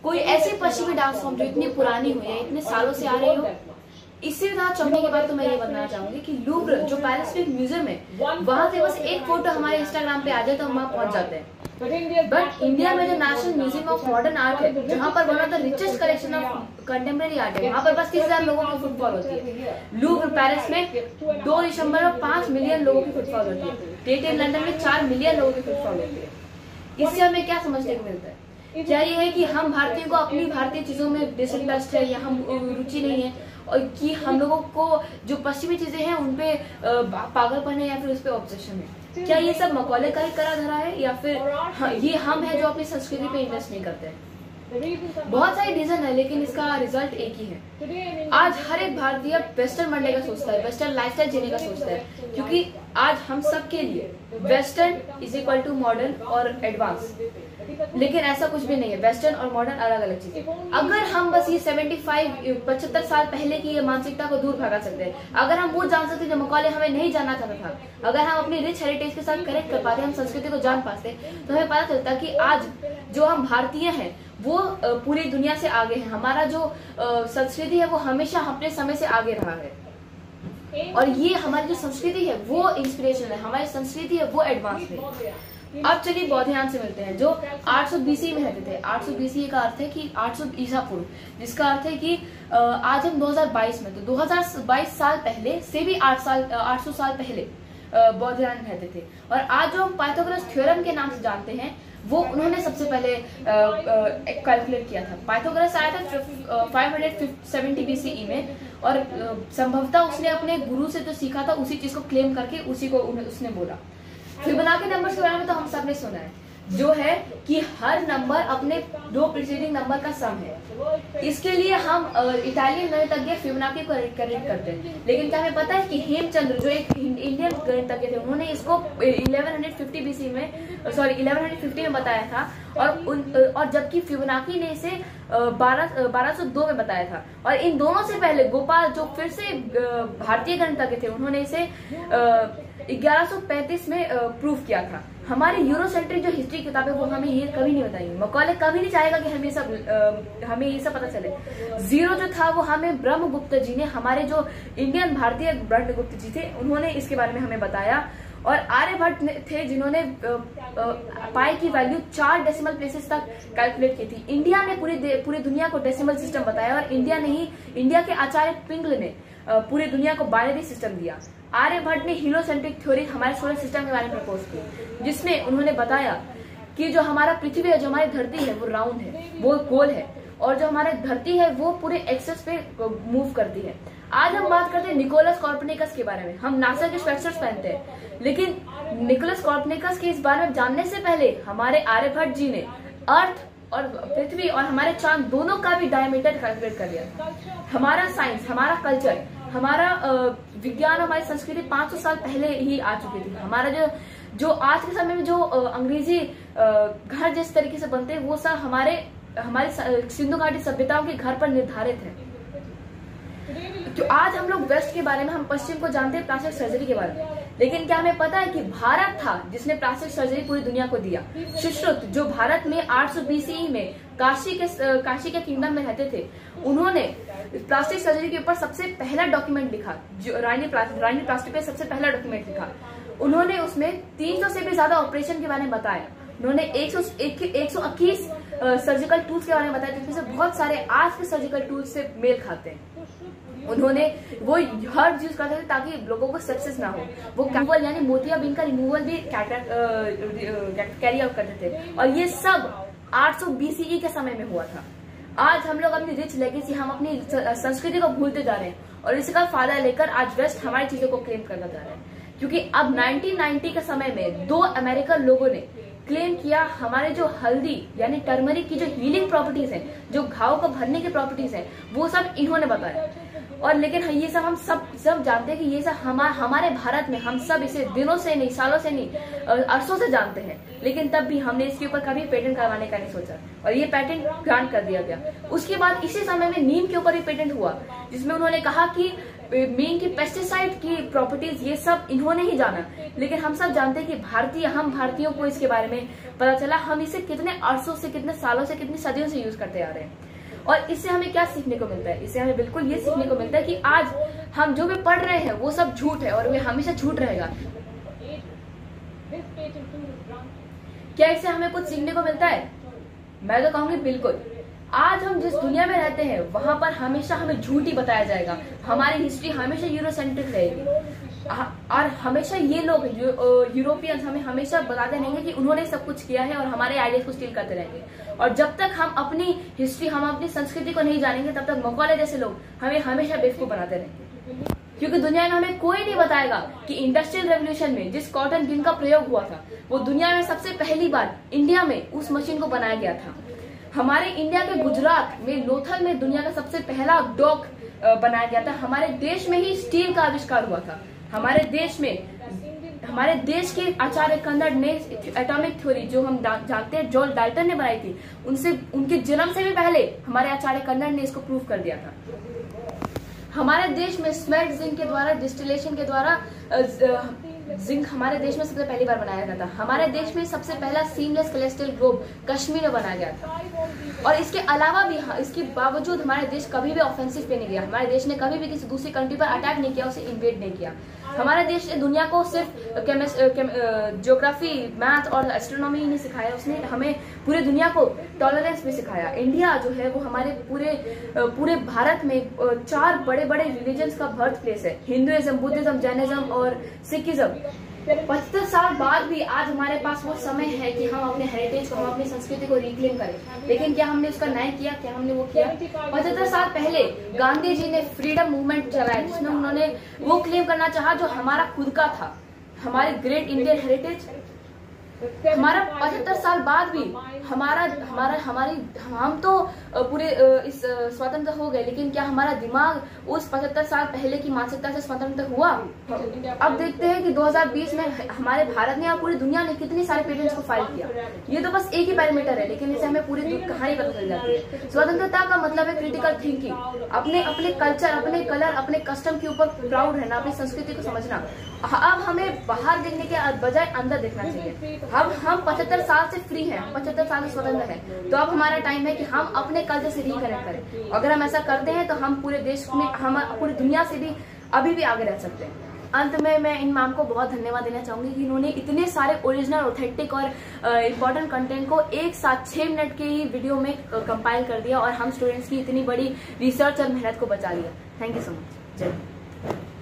कोई ऐसी पश्चिमी डांस फॉर्म जो इतनी पुरानी हुई है, इतने सालों से आ रही हो। इसी तरह चौंकने के बाद तो मैं ये बताना चाहूंगी कि लूव्र जो पेरिस में म्यूजियम है, वहां से बस एक फोटो हमारे इंस्टाग्राम पे आ जाए तो हम वहां पहुंच जाते हैं। बट इंडिया में जो national museum of modern art है, जहाँ पर one of the richest collection of contemporary art है, वहाँ पर बस 30,000 लोगों की फुटफॉल होती है। लूव्र पेरिस में 2.5 मिलियन लोगों की फुटफॉल होती है। टेट लंदन में 4 मिलियन लोगों की फुटफॉल होती है। इससे हमें क्या समझने को मिलता है? क्या ये है कि हम भारतीयों को अपनी भारतीय चीजों में डिसइंटरेस्ट है या हम रुचि नहीं है, और कि हम लोगों को जो पश्चिमी चीजें हैं उनपे पागलपन है या फिर उस पर ऑब्सेशन है? क्या ये सब मकौले का ही करा धरा है, या फिर ये हम है जो अपनी संस्कृति पे इन्वेस्ट नहीं करते हैं? बहुत सारे रीजन है, लेकिन इसका रिजल्ट एक ही है। आज हर एक भारतीय वेस्टर्न बनने का सोचता है, वेस्टर्न लाइफस्टाइल जीने का सोचता है, क्योंकि आज हम सब के लिए western is equal to modern और एडवांस। लेकिन ऐसा कुछ भी नहीं है, वेस्टर्न और मॉडर्न अलग अलग चीजें। अगर हम बस ये 75 साल पहले की ये मानसिकता को दूर भगा सकते हैं, अगर हम वो जान सकते जो मकौले हमें नहीं जानना चाहता था, अगर हम अपनी रिच हेरिटेज के साथ कनेक्ट कर पाते, हम संस्कृति को जान पाते, तो हमें पता चलता कि आज जो हम भारतीय हैं वो पूरी दुनिया से आगे हैं। हमारा जो संस्कृति है वो हमेशा अपने समय से आगे रहा है, और ये हमारी जो संस्कृति है वो इंस्पिरेशन है, हमारी संस्कृति है वो एडवांस है। अब चलिए बौद्धियान से मिलते हैं, जो 800 BC में रहते थे। 800 BC का अर्थ है कि 800 ईसा पूर्व, जिसका अर्थ है कि आज हम 2022 में, तो 2022 साल पहले से भी 800 साल पहले बौद्धियान रहते थे। और आज जो हम पाइथागोरस थ्योरम के नाम से जानते हैं, वो उन्होंने सबसे पहले कैलकुलेट किया था। पाइथागोरस आया था 570 BCE में, और संभवतः उसने अपने गुरु से जो सीखा था उसी चीज को क्लेम करके उसी को उसने बोला। फिबोनाची नंबर्स के बारे में तो हम सबने सुना है, जो है कि हर नंबर अपने दो प्रीसीडिंग नंबर का सम है। इसके लिए हम इटालियन गणितज्ञ फिबोनाची को करेक्ट करते हैं। लेकिन क्या हमें पता है कि हेमचंद्र जो एक इंडियन गणितज्ञ थे, उन्होंने इसको 1150 में बताया था, और जबकि फिबोनाची ने इसे 1202 में बताया था। और इन दोनों से पहले गोपाल, जो फिर से भारतीय गणितज्ञ थे, उन्होंने इसे 1135 में प्रूव किया था। हमारी यूरोसेंट्रिक जो हिस्ट्री किताब है वो हमें ये कभी नहीं बताएंगे। मकौले कभी नहीं चाहेगा कि हमें ये सब पता चले। जीरो जो था वो हमें ब्रह्मगुप्त जी ने, हमारे जो इंडियन भारतीय ब्रह्मगुप्त जी थे, उन्होंने इसके बारे में हमें बताया। और आर्यभट्ट थे जिन्होंने पाई की वैल्यू 4 डेसिमल प्लेसेस तक कैलकुलेट की थी। इंडिया ने पूरी दुनिया को डेसिमल सिस्टम बताया, और इंडिया के आचार्य पिंगल ने पूरी दुनिया को बाइनरी सिस्टम दिया। आर्यभट्ट ने हीलियोसेंट्रिक थ्योरी हमारे सोलर सिस्टम के बारे में प्रपोज की, जिसमें उन्होंने बताया कि जो हमारा पृथ्वी है, जो हमारी धरती है, वो राउंड है, वो गोल है, और जो हमारी धरती है वो पूरे एक्सेस पे मूव करती है। आज हम बात करते हैं निकोलस कॉर्पनिकस के बारे में। हम नासा के स्वेटशर्ट्स पहनते हैं, लेकिन निकोलस कॉर्पनिकस के इस बारे में जानने से पहले हमारे आर्यभट्ट जी ने अर्थ और पृथ्वी और हमारे चांद दोनों का भी डायमीटर कैलकुलेट कर लिया था। हमारा साइंस, हमारा कल्चर, हमारा विज्ञान, हमारी संस्कृति 500 साल पहले ही आ चुकी थी। हमारा जो आज के समय में जो अंग्रेजी घर जिस तरीके से बनते हैं, वो सब हमारे सिंधु घाटी सभ्यताओं के घर पर निर्धारित है। तो आज हम लोग वेस्ट के बारे में, हम पश्चिम को जानते हैं प्लास्टिक सर्जरी के बारे में, लेकिन क्या हमें पता है कि भारत था जिसने प्लास्टिक सर्जरी पूरी दुनिया को दिया। सुश्रुत, जो भारत में 800 BCE में काशी के किंगडम में रहते थे, उन्होंने प्लास्टिक सर्जरी के ऊपर सबसे पहला डॉक्यूमेंट लिखा। जो रानी प्लास्टिक पे सबसे पहला डॉक्यूमेंट लिखा। उन्होंने उसमें 300 से भी ज्यादा ऑपरेशन के बारे में बताया। उन्होंने 121 सर्जिकल टूल्स के बारे में बताया, जिसमें से बहुत सारे आज के सर्जिकल टूल्स से मेल खाते हैं। उन्होंने वो हर यूज करते थे ताकि लोगों को सेप्सिस ना हो। वो कैम्पल यानी मोतियाबिंद का रिमूवल भी कैरी आउट करते थे, और ये सब 800 BCE के समय में हुआ था। आज हम लोग अपनी रिच लेगेसी, हम अपनी संस्कृति को भूलते जा रहे हैं, और इसका फायदा लेकर आज वेस्ट हमारी चीजों को क्लेम करता जा रहा है। क्योंकि अब 1990 के समय में 2 अमेरिकन लोगों ने क्लेम किया, हमारे जो हल्दी यानी टर्मरिक की जो हीलिंग प्रॉपर्टीज हैं, जो घाव को भरने की प्रॉपर्टीज हैं, वो सब इन्होंने बताया। और लेकिन ये सब हम सब जानते हैं कि ये सब हमारे भारत में हम सब इसे दिनों से नहीं, सालों से नहीं, अरसों से जानते हैं। लेकिन तब भी हमने इसके ऊपर कभी पेटेंट करवाने का नहीं सोचा, और ये पेटेंट ग्रांट कर दिया गया। उसके बाद इसी समय में नीम के ऊपर भी पेटेंट हुआ, जिसमें उन्होंने कहा कि मेन की पेस्टिसाइड की प्रॉपर्टीज, ये सब इन्होंने ही जाना। लेकिन हम सब जानते हैं कि हम भारतीयों को इसके बारे में पता चला। हम इसे कितने अरसों से, कितने सालों से, कितनी सदियों से यूज करते आ रहे हैं। और इससे हमें क्या सीखने को मिलता है? इससे हमें बिल्कुल ये सीखने को मिलता है कि आज हम जो भी पढ़ रहे हैं वो सब झूठ है और वे हमेशा झूठ रहेगा। क्या इससे हमें कुछ सीखने को मिलता है? मैं तो कहूंगी बिल्कुल। आज हम जिस दुनिया में रहते हैं वहां पर हमेशा हमें झूठ ही बताया जाएगा। हमारी हिस्ट्री हमेशा यूरोसेंट्रिक रहेगी और हमेशा ये लोग यूरोपियंस हमें हमेशा बताते रहेंगे कि उन्होंने सब कुछ किया है और हमारे आइडियाज को स्टील करते रहेंगे। और जब तक हम अपनी हिस्ट्री, हम अपनी संस्कृति को नहीं जानेंगे, तब तक मकौले जैसे लोग हमें हमेशा बेवकूफ बनाते रहेंगे। क्योंकि दुनिया में हमें कोई नहीं बताएगा कि इंडस्ट्रियल रेवोल्यूशन में जिस कॉटन गिन का प्रयोग हुआ था, वो दुनिया में सबसे पहली बार इंडिया में उस मशीन को बनाया गया था। हमारे इंडिया के गुजरात में लोथल में दुनिया का सबसे पहला डॉक बनाया गया था। हमारे देश में ही स्टील का आविष्कार हुआ था। हमारे देश के आचार्य कन्नड़ ने एटॉमिक थ्योरी, जो हम जानते हैं जॉन डाल्टन ने बनाई थी, उनके जन्म से भी पहले हमारे आचार्य कन्नड़ ने इसको प्रूव कर दिया था। हमारे देश में स्मेल्ट जिंक के द्वारा, डिस्टिलेशन के द्वारा जिंक हमारे देश में सबसे पहली बार बनाया गया था। हमारे देश में सबसे पहला सीमलेस कोलेस्ट्रॉल ग्लोब कश्मीर में बनाया गया था। और इसके अलावा भी, इसके बावजूद हमारे देश कभी भी ऑफेंसिव पे नहीं गया। हमारे देश ने कभी भी किसी दूसरी कंट्री पर अटैक नहीं किया, उसे इन्वेड नहीं किया। हमारे देश ने दुनिया को सिर्फ ज्योग्राफी, मैथ और एस्ट्रोनॉमी ही नहीं सिखाया, उसने हमें पूरे दुनिया को टॉलरेंस भी सिखाया। इंडिया जो है वो हमारे पूरे भारत में 4 बड़े बड़े रिलीजन्स का बर्थ प्लेस है, हिंदुइज्म, बुद्धिज्म, जैनिज्म और सिखिज्म। 75 साल बाद भी आज हमारे पास वो समय है कि हम अपने हेरिटेज को, हम अपनी संस्कृति को रिक्लेम करें। लेकिन क्या हमने उसका न्याय किया? क्या हमने वो किया? 75 साल पहले गांधी जी ने फ्रीडम मूवमेंट चलाया, जिसमें उन्होंने वो क्लेम करना चाहा जो हमारा खुद का था, हमारे ग्रेट इंडियन हेरिटेज। हमारा 75 साल बाद भी हम तो पूरे इस स्वतंत्र हो गए, लेकिन क्या हमारा दिमाग उस 75 साल पहले की मानसिकता से स्वतंत्र हुआ? अब देखते हैं कि 2020 में हमारे भारत ने और पूरी दुनिया ने कितनी सारे पेटेंट्स को फाइल किया। ये तो बस एक ही पैरामीटर है, लेकिन इससे हमें पूरी कहानी पता चल जाती है। स्वतंत्रता का मतलब है क्रिटिकल थिंकिंग, अपने कल्चर, अपने कलर, अपने कस्टम के ऊपर प्राउड रहना, अपनी संस्कृति को समझना। अब हमें बाहर देखने के बजाय अंदर देखना चाहिए। अब हम 75 साल से फ्री हैं, 75 साल से स्वतंत्र हैं, तो अब हमारा टाइम है कि हम अपने कल्चर से रिकनेक्ट करें। अगर हम ऐसा करते हैं तो हम पूरे देश में, हम पूरी दुनिया से भी अभी भी आगे रह सकते हैं। अंत में मैं इन मैम को बहुत धन्यवाद देना चाहूंगी कि इन्होंने इतने सारे ओरिजिनल, ऑथेंटिक और इम्पोर्टेंट कंटेंट को एक साथ 6 मिनट के ही वीडियो में कंपाइल कर दिया और हम स्टूडेंट्स की इतनी बड़ी रिसर्च और मेहनत को बचा लिया। Thank you so much. Jai Hind.